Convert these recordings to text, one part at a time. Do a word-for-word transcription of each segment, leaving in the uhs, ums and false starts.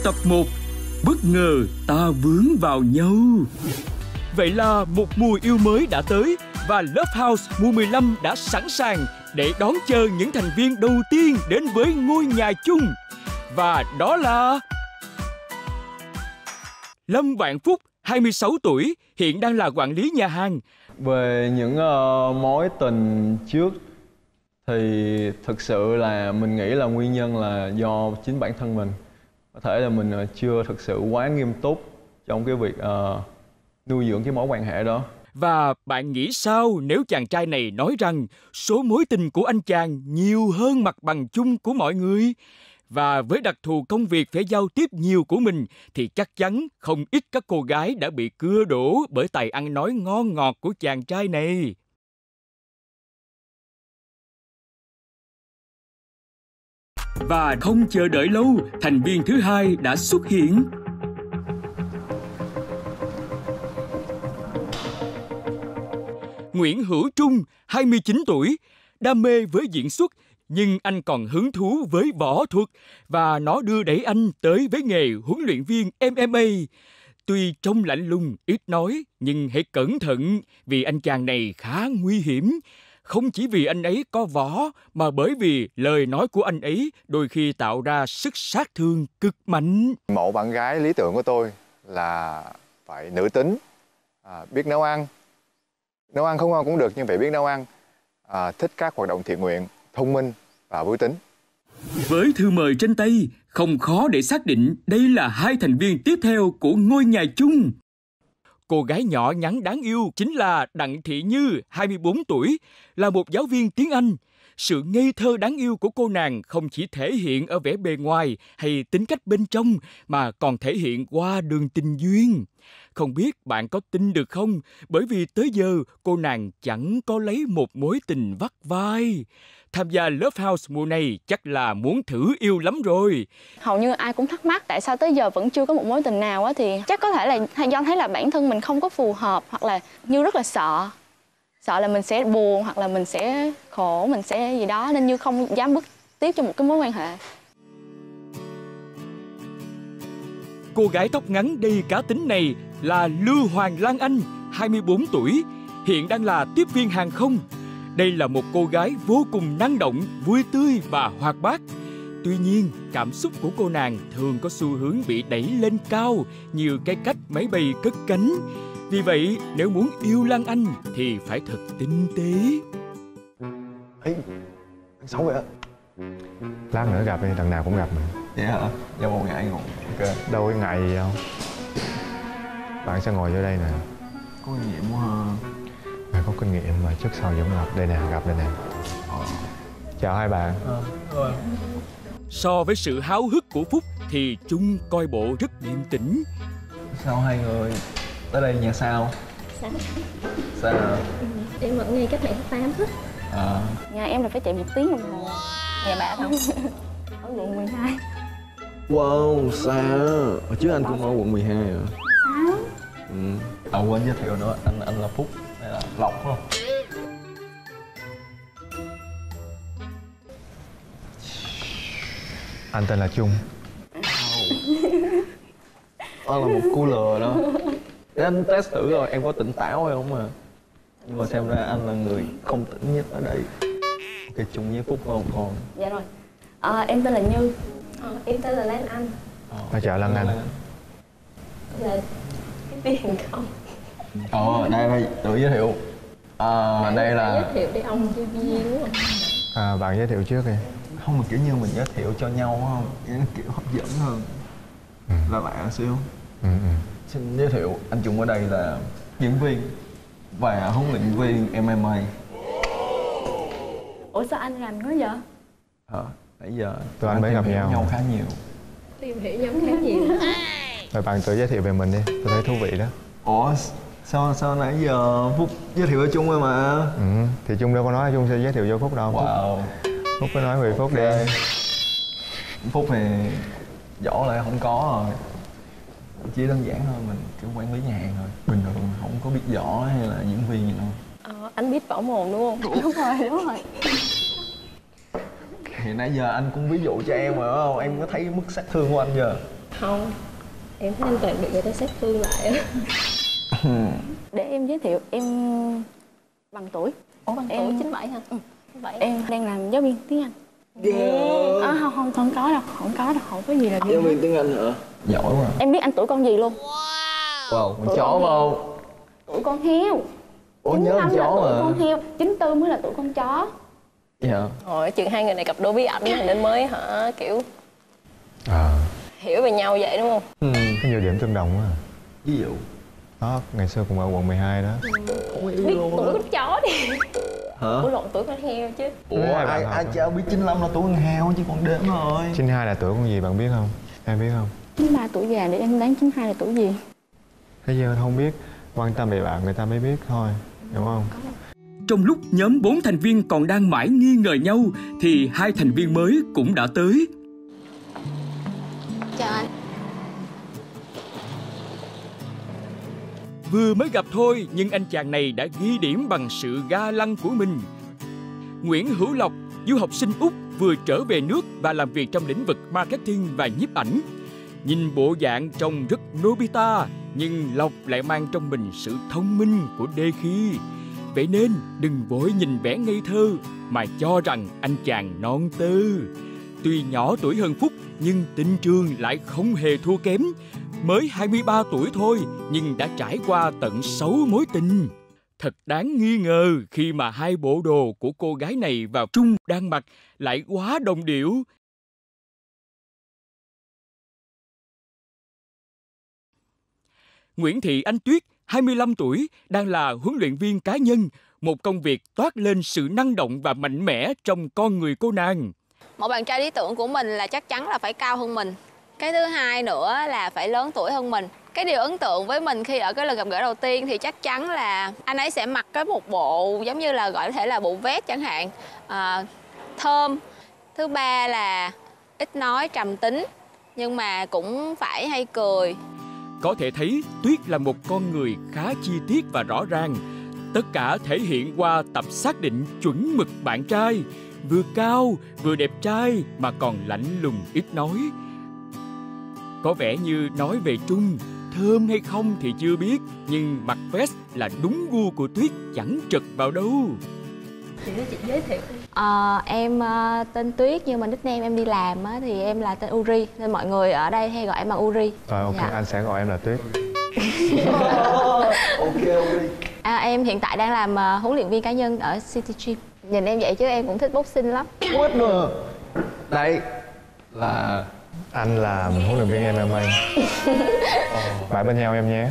tập một. Bất ngờ ta vướng vào nhau. Vậy là một mùa yêu mới đã tới và Love House mùa mười lăm đã sẵn sàng để đón chờ những thành viên đầu tiên đến với ngôi nhà chung. Và đó là Lâm Vạn Phúc, hai mươi sáu tuổi, hiện đang là quản lý nhà hàng. Về những uh, mối tình trước thì thực sự là mình nghĩ là nguyên nhân là do chính bản thân mình. Có thể là mình uh, chưa thực sự quá nghiêm túc trong cái việc uh, nuôi dưỡng cái mối quan hệ đó. Và bạn nghĩ sao nếu chàng trai này nói rằng số mối tình của anh chàng nhiều hơn mặt bằng chung của mọi người? Và với đặc thù công việc phải giao tiếp nhiều của mình thì chắc chắn không ít các cô gái đã bị cưa đổ bởi tài ăn nói ngon ngọt của chàng trai này. Và không chờ đợi lâu, thành viên thứ hai đã xuất hiện. Nguyễn Hữu Trung, hai mươi chín tuổi, đam mê với diễn xuất, nhưng anh còn hứng thú với võ thuật và nó đưa đẩy anh tới với nghề huấn luyện viên em em a. Tuy trông lạnh lùng, ít nói, nhưng hãy cẩn thận vì anh chàng này khá nguy hiểm. Không chỉ vì anh ấy có võ, mà bởi vì lời nói của anh ấy đôi khi tạo ra sức sát thương cực mạnh. Mẫu bạn gái lý tưởng của tôi là phải nữ tính, à, biết nấu ăn. Nấu ăn không ngon cũng được nhưng phải biết nấu ăn, à, thích các hoạt động thiện nguyện, thông minh và vui tính. Với thư mời trên tay, không khó để xác định đây là hai thành viên tiếp theo của ngôi nhà chung. Cô gái nhỏ nhắn đáng yêu chính là Đặng Thị Như, hai mươi bốn tuổi, là một giáo viên tiếng Anh. Sự ngây thơ đáng yêu của cô nàng không chỉ thể hiện ở vẻ bề ngoài hay tính cách bên trong, mà còn thể hiện qua đường tình duyên. Không biết bạn có tin được không, bởi vì tới giờ cô nàng chẳng có lấy một mối tình vắt vai. Tham gia Love House mùa này chắc là muốn thử yêu lắm rồi. Hầu như ai cũng thắc mắc tại sao tới giờ vẫn chưa có một mối tình nào á, thì chắc có thể là do thấy là bản thân mình không có phù hợp, hoặc là Như rất là sợ. Sợ là mình sẽ buồn hoặc là mình sẽ khổ, mình sẽ gì đó, nên Như không dám bước tiếp trong một cái mối quan hệ. Cô gái tóc ngắn đầy cá tính này là Lưu Hoàng Lan Anh, hai mươi bốn tuổi, hiện đang là tiếp viên hàng không. Đây là một cô gái vô cùng năng động, vui tươi và hoạt bát. Tuy nhiên, cảm xúc của cô nàng thường có xu hướng bị đẩy lên cao như cái cách máy bay cất cánh. Vì vậy, nếu muốn yêu Lan Anh thì phải thật tinh tế. Ê, anh xấu vậy á. Lát nữa gặp đi, lần nào cũng gặp mình. Vậy hả? Dạ một ngại ngồi. Ok. Đâu có ngại gì đâu. Bạn sẽ ngồi vô đây nè. Có kinh nghiệm quá ha. Bạn có kinh nghiệm mà trước sau vẫn gặp. Đây nè, gặp đây nè. Ờ. Chào hai bạn. Ờ, rồi. So với sự háo hức của Phúc thì Trung coi bộ rất điềm tĩnh. Sao hai người tới đây nhà sao? Sáng. Sao? Ừ, em vẫn nghe cách mẹ tám hết. À. Nhà em là phải chạy một tiếng đồng hồ. Nhà bạn không? Ở quận mười hai. Wow, xa. Hồi trước anh cũng ở quận mười hai à? Sao? Ừ. À quên giới thiệu nữa, anh anh là Phúc, đây là Lộc phải không? Anh tên là Trung. Anh là một cú lừa đó. Để anh test thử rồi, em có tỉnh táo hay không mà. Nhưng mà xem ra anh là người không tỉnh nhất ở đây. Ok, Trung với Phúc không còn. Dạ rồi. À, em tên là Như. Ờ, em tên là Lan Anh. Ở chợ Lan Anh. Là cái tiền không? Ờ, đây đây, tự giới thiệu. À, đây là... Giới thiệu đi ông chưa viên đúng không? À, bạn giới thiệu trước đi. Không mà kiểu như mình giới thiệu cho nhau không? Nó kiểu hấp dẫn hơn. Ừ. Là lạ xíu. Ừ, ừ. Xin giới thiệu, anh Trung ở đây là diễn viên và huấn luyện viên em em a. Ủa sao anh rành quá vậy? Ờ, nãy giờ tụi anh mới gặp nhau. nhau khá nhiều. Tìm hiểu giống khá nhiều. Rồi bạn tự giới thiệu về mình đi, tôi thấy thú vị đó. Ủa, sao sao nãy giờ Phúc giới thiệu cho Trung rồi mà. Ừ, thì Trung đâu có nói Trung sẽ giới thiệu cho Phúc đâu. Wow. Phúc, Phúc có nói về Phúc Okay. đi. Phúc thì võ lại không có rồi. Chỉ đơn giản thôi, mình kiểu quản lý nhà hàng thôi. Bình thường không có biết võ hay là diễn viên gì đâu. Ờ, anh biết võ mồm đúng không? Đúng rồi, đúng rồi. Thì nãy giờ anh cũng ví dụ cho em mà đúng không? Em có thấy mức sát thương của anh giờ. Không, em thấy anh Toàn bị người ta sát thương lại á. Để em giới thiệu, em bằng tuổi. Ủa bằng Em- tuổi chín bảy hả? Ừ. Vậy Em đang làm giáo viên tiếng Anh. Yeah. À, không, không, không có đâu, không có đâu, không có gì là ghê Giáo hết. viên tiếng Anh hả? Giỏi quá. Em biết anh tuổi con gì luôn? Wow, con Tuổi chó con không? Tuổi con heo. Ủa nhớ con chín lăm là chó tuổi mà. con heo, chín tư mới là tuổi con chó. Dạ. Hồi chừng hai người này cặp đôi bí ẩn nên mới hả kiểu À, hiểu về nhau vậy đúng không? Ừ. có nhiều điểm tương đồng quá. Ví dụ Đó, ngày xưa cùng ở quận mười hai đó. Biết tuổi con chó đi. hả? Ủa lộn tuổi con heo chứ. Ủa Hai bạn ai, học ai đó. cháu biết chín lăm là tuổi con heo chứ còn đếm rồi. chín hai là tuổi con gì bạn biết không? Em biết không? chín ba tuổi già để em đoán chín hai là tuổi gì? Bây giờ không biết, quan tâm về bạn người ta mới biết thôi, đúng không? Trong lúc nhóm bốn thành viên còn đang mãi nghi ngờ nhau thì hai thành viên mới cũng đã tới. Chào anh. Vừa mới gặp thôi nhưng anh chàng này đã ghi điểm bằng sự ga lăng của mình. Nguyễn Hữu Lộc, du học sinh Úc vừa trở về nước và làm việc trong lĩnh vực marketing và nhiếp ảnh. Nhìn bộ dạng trông rất Nobita, nhưng Lộc lại mang trong mình sự thông minh của Đê Khi. Vậy nên đừng vội nhìn vẻ ngây thơ mà cho rằng anh chàng non tơ. Tuy nhỏ tuổi hơn Phúc nhưng tình trường lại không hề thua kém. Mới hai mươi ba tuổi thôi nhưng đã trải qua tận sáu mối tình. Thật đáng nghi ngờ khi mà hai bộ đồ của cô gái này và Trung đang mặc lại quá đồng điệu. Nguyễn Thị Ánh Tuyết, hai mươi lăm tuổi, đang là huấn luyện viên cá nhân, một công việc toát lên sự năng động và mạnh mẽ trong con người cô nàng. Một bạn trai lý tưởng của mình là chắc chắn là phải cao hơn mình. Cái thứ hai nữa là phải lớn tuổi hơn mình. Cái điều ấn tượng với mình khi ở cái lần gặp gỡ đầu tiên thì chắc chắn là anh ấy sẽ mặc cái một bộ giống như là gọi có thể là bộ vest chẳng hạn, à, thơm. Thứ ba là ít nói, trầm tính, nhưng mà cũng phải hay cười. Có thể thấy Tuyết là một con người khá chi tiết và rõ ràng. Tất cả thể hiện qua tập xác định chuẩn mực bạn trai. Vừa cao, vừa đẹp trai mà còn lạnh lùng ít nói. Có vẻ như nói về Trung, thơm hay không thì chưa biết, nhưng mặc vest là đúng gu của Tuyết chẳng trật vào đâu. Chị nói chị giới thiệu. Ờ, em uh, tên Tuyết nhưng mà nickname em đi làm á, thì em là tên Uri nên mọi người ở đây hay gọi em bằng Uri. Rồi ok, Dạ. anh sẽ gọi em là Tuyết. Ok ok. À, em hiện tại đang làm uh, huấn luyện viên cá nhân ở City Gym. Nhìn em vậy chứ em cũng thích boxing lắm. Quên rồi. Đây Là Anh là huấn luyện viên em em a. Bạn bên nhau em nhé.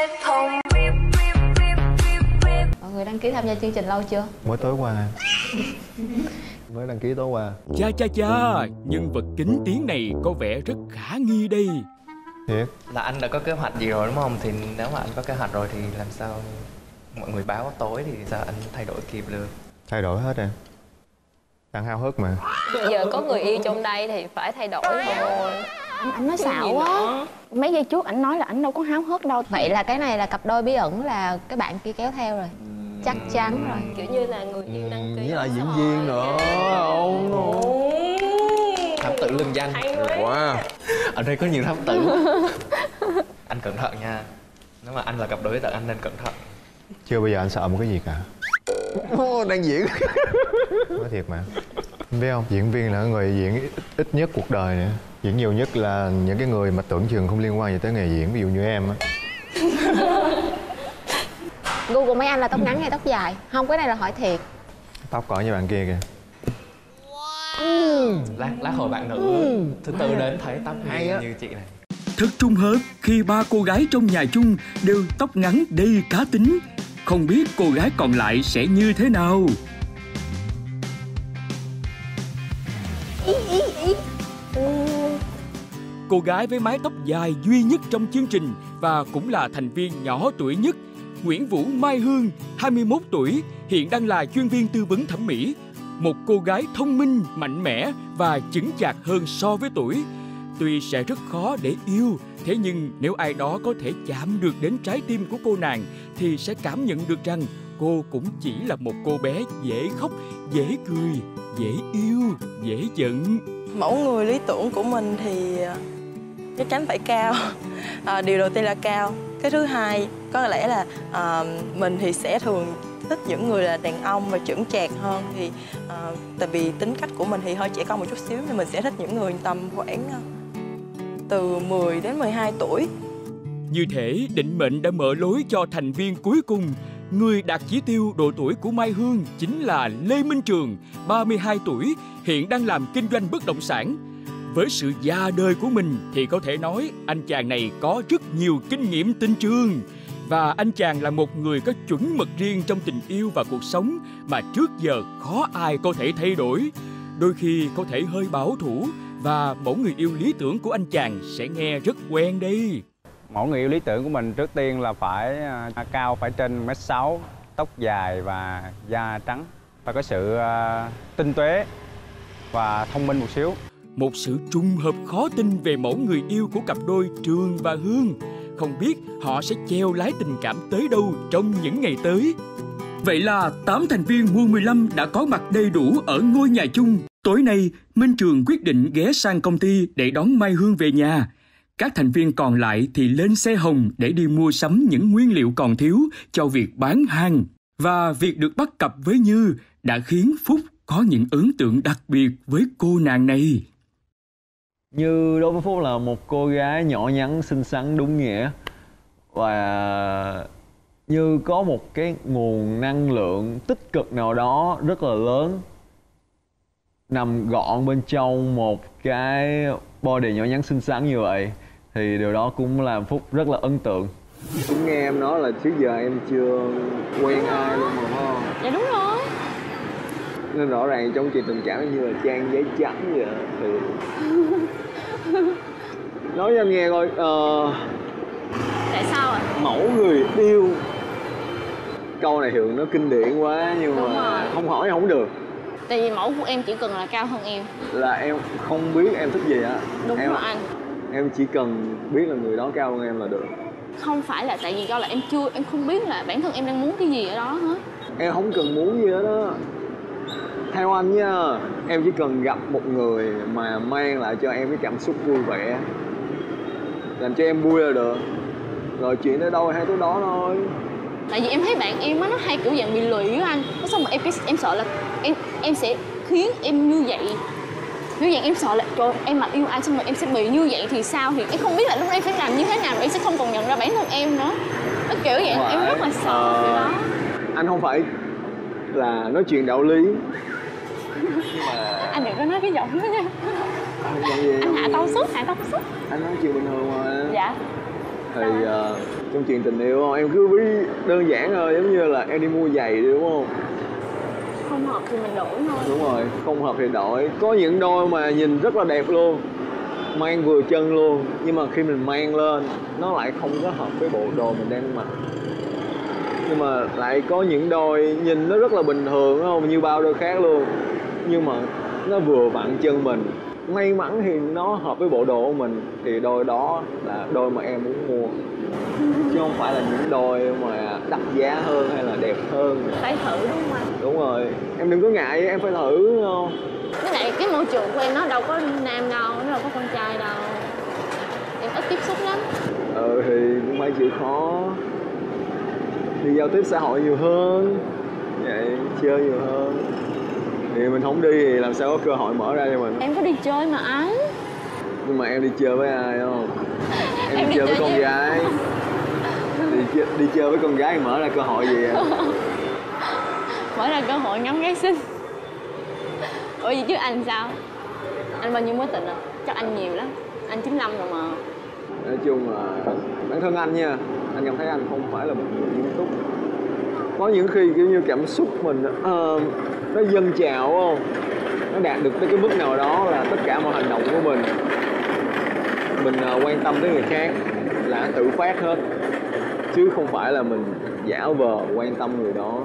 Mọi người đăng ký tham gia chương trình lâu chưa? Mới tối qua. mới đăng ký tối qua. Cha cha cha, nhân vật kính tiếng này có vẻ rất khả nghi đây. Thiệt. Là anh đã có kế hoạch gì rồi đúng không? Thì nếu mà anh có kế hoạch rồi thì làm sao mọi người báo tối thì sao anh thay đổi kịp được? Thay đổi hết em. Đang háo hức mà. Giờ có người yêu trong đây thì phải thay đổi thôi. Anh, anh nói xạo quá. Mấy giây trước anh nói là anh đâu có háo hức đâu. Vậy là cái này là cặp đôi bí ẩn là cái bạn kia kéo theo rồi. Chắc chắn rồi. Kiểu như là người yêu đăng ký. với lại diễn viên nữa. Ông Thám tử lừng danh. wow. Ở đây có nhiều thám tử. Anh cẩn thận nha. Nếu mà anh là cặp đôi bí ẩn anh nên cẩn thận. Chưa bao giờ anh sợ một cái gì cả. Ô, đang diễn. Nói thiệt mà. Em biết không, diễn viên là người diễn ít, ít nhất cuộc đời nữa. Diễn nhiều nhất là những cái người mà tưởng chừng không liên quan gì tới nghề diễn, ví dụ như em á. Gu của mấy anh là tóc ngắn hay tóc dài? Không, cái này là hỏi thiệt. Tóc cỏ như bạn kia kìa. Lát lát hồi bạn nữ thứ tư đến thấy tóc Hay như, á. như chị này. Thật trùng hợp khi ba cô gái trong nhà chung đều tóc ngắn đầy cá tính. Không biết cô gái còn lại sẽ như thế nào. Cô gái với mái tóc dài duy nhất trong chương trình và cũng là thành viên nhỏ tuổi nhất, Nguyễn Vũ Mai Hương, hai mươi mốt tuổi, hiện đang là chuyên viên tư vấn thẩm mỹ. Một cô gái thông minh, mạnh mẽ và chững chạc hơn so với tuổi. Tuy sẽ rất khó để yêu, thế nhưng nếu ai đó có thể chạm được đến trái tim của cô nàng thì sẽ cảm nhận được rằng cô cũng chỉ là một cô bé dễ khóc, dễ cười, dễ yêu, dễ giận. Mẫu người lý tưởng của mình thì chắc chắn phải cao. À, điều đầu tiên là cao. Cái thứ hai có lẽ là à, mình thì sẽ thường thích những người là đàn ông và chững chạc hơn. Thì à, tại vì tính cách của mình thì hơi trẻ con một chút xíu nên mình sẽ thích những người tầm khoảng từ mười đến mười hai tuổi. Như thể định mệnh đã mở lối cho thành viên cuối cùng. Người đạt chỉ tiêu độ tuổi của Mai Hương chính là Lê Minh Trường, ba mươi hai tuổi, hiện đang làm kinh doanh bất động sản. Với sự già đời của mình thì có thể nói anh chàng này có rất nhiều kinh nghiệm tình trường. Và anh chàng là một người có chuẩn mực riêng trong tình yêu và cuộc sống mà trước giờ khó ai có thể thay đổi. Đôi khi có thể hơi bảo thủ và mẫu người yêu lý tưởng của anh chàng sẽ nghe rất quen đây. Mẫu người yêu lý tưởng của mình trước tiên là phải uh, cao, phải trên mét sáu, tóc dài và da trắng. Phải có sự uh, tinh tế và thông minh một xíu. Một sự trùng hợp khó tin về mẫu người yêu của cặp đôi Trường và Hương. Không biết họ sẽ chèo lái tình cảm tới đâu trong những ngày tới. Vậy là tám thành viên Muôn mười lăm đã có mặt đầy đủ ở ngôi nhà chung. Tối nay, Minh Trường quyết định ghé sang công ty để đón Mai Hương về nhà. Các thành viên còn lại thì lên xe hồng để đi mua sắm những nguyên liệu còn thiếu cho việc bán hàng. Và việc được bắt cặp với Như đã khiến Phúc có những ấn tượng đặc biệt với cô nàng này. Như đối với Phúc là một cô gái nhỏ nhắn, xinh xắn đúng nghĩa. Và Như có một cái nguồn năng lượng tích cực nào đó rất là lớn nằm gọn bên trong một cái body nhỏ nhắn xinh xắn như vậy. Thì điều đó cũng làm Phúc rất là ấn tượng. Cũng nghe em nói là trước giờ em chưa quen ai luôn mà phải không? Dạ đúng rồi. Nên rõ ràng trong chuyện tình cảm như là trang giấy trắng vậy thì... Nói cho em nghe coi, uh... tại sao ạ? Mẫu người yêu. Câu này thường nó kinh điển quá nhưng đúng mà rồi. Không hỏi không được. Tại vì mẫu của em chỉ cần là cao hơn em. Là em không biết em thích gì á. Đúng em, rồi anh. Em chỉ cần biết là người đó cao hơn em là được. Không phải là tại vì do là em chưa, em không biết là bản thân em đang muốn cái gì ở đó hết. Em không cần muốn gì hết đó. Theo anh nha, em chỉ cần gặp một người mà mang lại cho em cái cảm xúc vui vẻ, làm cho em vui là được. Rồi chuyện tới đâu hay tới đó thôi. Tại vì em thấy bạn em á, nó hay kiểu dạng bị lụy á anh. Xong mà em em sợ là em em sẽ khiến em như vậy. Như vậy em sợ là trời, em mà yêu ai xong rồi em sẽ bị như vậy thì sao, thì em không biết là lúc đó em phải làm như thế nào rồi em sẽ không còn nhận ra bản thân em nữa. Nó kiểu vậy phải. Em rất là sợ ờ, cái đó. Anh không phải là nói chuyện đạo lý nhưng mà anh đừng có nói cái giọng đó nha. Anh, gì, anh hạ tông xúc, hạ tông xúc. Anh nói chuyện bình thường mà. Dạ. Thì uh, trong chuyện tình yêu em cứ ví đơn giản thôi, giống như là em đi mua giày đi đúng không? Không hợp thì mình đổi thôi. Đúng rồi, không hợp thì đổi. Có những đôi mà nhìn rất là đẹp luôn, mang vừa chân luôn, nhưng mà khi mình mang lên nó lại không có hợp với bộ đồ mình đang mặc. Nhưng mà lại có những đôi nhìn nó rất là bình thường đúng không, như bao đôi khác luôn, nhưng mà nó vừa vặn chân mình. May mắn thì nó hợp với bộ đồ của mình thì đôi đó là đôi mà em muốn mua, chứ không phải là những đôi mà đắt giá hơn hay là đẹp hơn. Phải thử đúng không anh? Đúng rồi, em đừng có ngại, em phải thử đúng không? Với lại cái môi trường của em nó đâu có nam đâu, nó đâu có con trai đâu, em ít tiếp xúc lắm. Ừ thì cũng phải chịu khó, đi giao tiếp xã hội nhiều hơn, vậy chơi nhiều hơn. Thì mình không đi thì làm sao có cơ hội mở ra cho mình. Em có đi chơi mà anh. Nhưng mà em đi chơi với ai không? Em, em đi, đi chơi với chơi con với... gái. đi, chơi, đi chơi với con gái thì mở ra cơ hội gì à? Mở ra cơ hội ngắm gái xinh. Ủa gì chứ anh sao? Anh bao nhiêu mối tình à? Chắc anh nhiều lắm. Anh chín lăm rồi mà. Nói chung là bản thân anh nha, anh cảm thấy anh không phải là một người nghiêm túc. Có những khi kiểu như cảm xúc mình uh, nó dâng trào không? Nó đạt được tới cái mức nào đó là tất cả mọi hành động của mình mình uh, quan tâm tới người khác là tự phát hết, chứ không phải là mình giả vờ quan tâm người đó.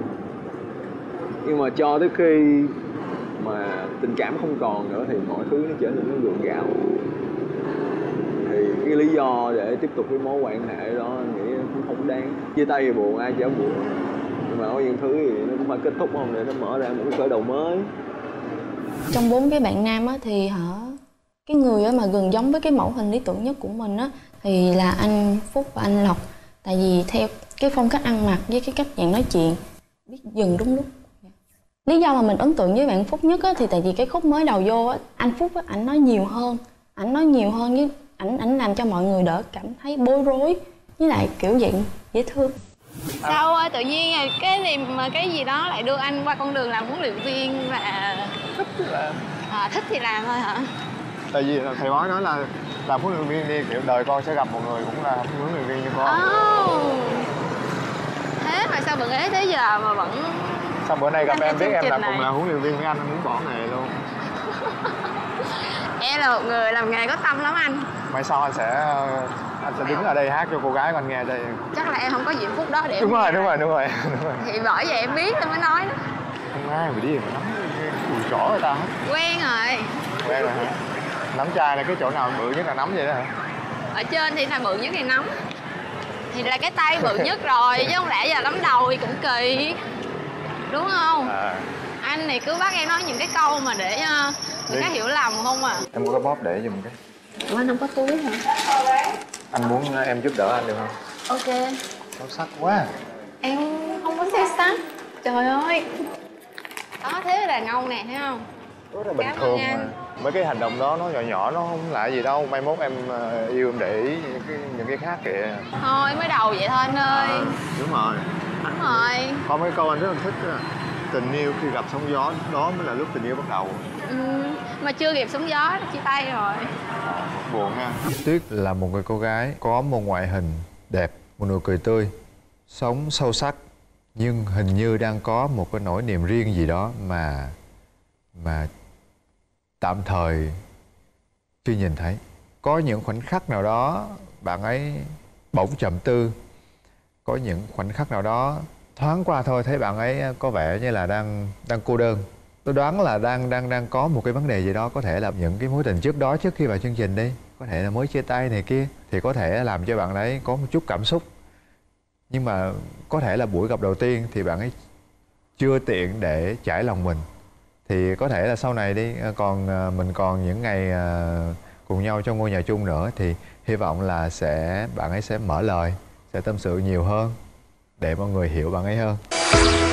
Nhưng mà cho tới khi mà tình cảm không còn nữa thì mọi thứ nó trở nên nó gượng gạo. Thì cái lý do để tiếp tục cái mối quan hệ đó anh nghĩ cũng không đáng. Chia tay thì buồn, ai chả buồn, nhưng mà có những thứ thì nó cũng phải kết thúc không, để nó mở ra một cái khởi đầu mới. Trong bốn cái bạn nam á thì hả, Cái người mà gần giống với cái mẫu hình lý tưởng nhất của mình á thì là anh Phúc và anh Lộc. Tại vì theo cái phong cách ăn mặc với cái cách dạng nói chuyện, biết dừng đúng lúc. Lý do mà mình ấn tượng với bạn Phúc nhất á thì tại vì cái khúc mới đầu vô á, anh Phúc á, ảnh nói nhiều hơn, ảnh nói nhiều hơn với ảnh ảnh làm cho mọi người đỡ cảm thấy bối rối, với lại kiểu dạng dễ thương. Sao tự nhiên cái niềm mà cái gì đó lại đưa anh qua con đường làm huấn luyện viên và thích thì làm. À, thích thì làm thôi hả? Tại vì thầy bói nói là làm huấn luyện viên đi, kiểu đời con sẽ gặp một người cũng là huấn luyện viên như con. Oh. Thế mà sao vẫn ấy tới giờ mà vẫn... Sao bữa nay gặp em biết em là này. cùng là huấn luyện viên với anh, anh muốn bỏ nghề luôn. Em là một người làm nghề có tâm lắm anh. Mai sau anh sẽ anh sẽ đứng ở đây hát cho cô gái của anh nghe đây. Chắc là em không có diện phúc đó để đúng em rồi, đúng rồi, đúng rồi, đúng rồi. Thì bởi vậy em biết em mới nói đó. Không ai mà đi mà nắm cùi chỏ người ta hết. Quen rồi. Quen rồi hả? Nắm chai này cái chỗ nào bự nhất là nắm vậy đó hả? Ở trên thì là bự nhất thì nắm. Thì là cái tay bự nhất rồi, chứ không lẽ giờ nắm đầu thì cũng kỳ. Đúng không? À. Anh này cứ bắt em nói những cái câu mà để uh, người khác hiểu lầm không à. Em có cái bóp để giùm cái. Ủa anh không có túi hả? Anh muốn em giúp đỡ anh được không? Ok. Xấu sắc quá. Em không có xấu sắc. Trời ơi. Đó, thế là đàn ông nè, thấy không? Rất là bình thường mà. Mấy cái hành động đó nó nhỏ nhỏ, nó không là gì đâu. Mai mốt em yêu em để ý những cái, những cái khác kìa. Thôi, mới đầu vậy thôi anh ơi. À, đúng rồi. Đúng rồi. Có mấy câu anh rất là thích đó. Tình yêu khi gặp sóng gió, đó mới là lúc tình yêu bắt đầu. Ừ, mà chưa kịp sóng gió, chia tay rồi. À, buồn ha. Tuyết là một người cô gái có một ngoại hình đẹp, một nụ cười tươi, sống sâu sắc, nhưng hình như đang có một cái nỗi niềm riêng gì đó mà mà tạm thời chưa nhìn thấy. Có những khoảnh khắc nào đó bạn ấy bỗng trầm tư, có những khoảnh khắc nào đó thoáng qua thôi thấy bạn ấy có vẻ như là đang đang cô đơn. Tôi đoán là đang đang đang có một cái vấn đề gì đó, có thể là những cái mối tình trước đó trước khi vào chương trình đi, có thể là mới chia tay này kia, thì có thể làm cho bạn ấy có một chút cảm xúc. Nhưng mà có thể là buổi gặp đầu tiên thì bạn ấy chưa tiện để trải lòng mình. Thì có thể là sau này đi, còn mình còn những ngày cùng nhau trong ngôi nhà chung nữa, thì hy vọng là sẽ bạn ấy sẽ mở lời, sẽ tâm sự nhiều hơn để mọi người hiểu bạn ấy hơn.